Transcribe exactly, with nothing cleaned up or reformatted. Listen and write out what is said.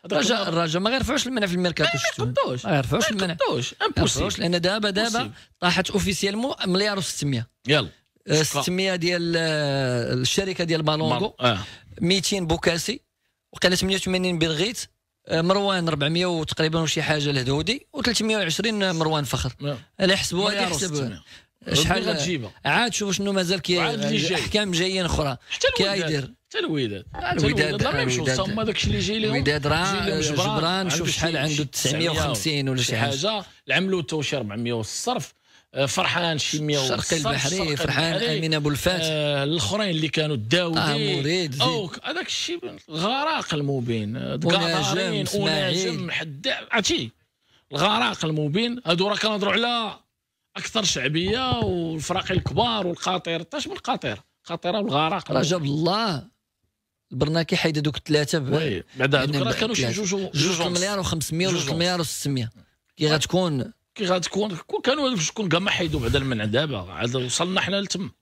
الرجاء الرجاء ما غيرفعوش المنع في الميركاتو. شفتو ما غيرفعوش المنع، امبوسيبل، لان دابا دابا طاحت اوفيسيالمون مليار و600. يلا ستمية ديال الشركه ديال بالونغو، مئتين بوكاسي، وقيله ثمانية وثمانين بالغيت، مروان أربعمية وتقريبا وشي حاجه الهدودي، و320 مروان فخر. على حسبوا هذه حسب شحال غتجيبها عاد. شوف شنو مازال كي احكام جايين اخرى كايدير حتى الوداد الوداد راه يمشيو هما داكشي اللي جاي لهم. الوداد راه جبران شوف شحال عنده تسعمية وخمسين ولا شي حاجه، العملو تو شي أربعمية والصرف. فرحان شي مية والصرف، الشرقي البحري فرحان، امين ابو الفات، آه الاخرين اللي كانوا الداودي اه مريد او هذاك الشيء الغراق المبين، قطرين وناجم حدا عرفتي الغراق المبين. هادو راه كنهضروا على اكثر شعبيه والفراقي الكبار والقاطير. تاش من القاطير قاطره والغراق راه جاب الله البرناكي حيد دوك الثلاثه بعد هذوك كانوا شي جوج جوج مليار و500 ولا مليار و600. كي غتكون كي غتكون كانوا هذوك شكون كاع ما حيدوا بعد المنع. دابا عاد وصلنا حنا لتم.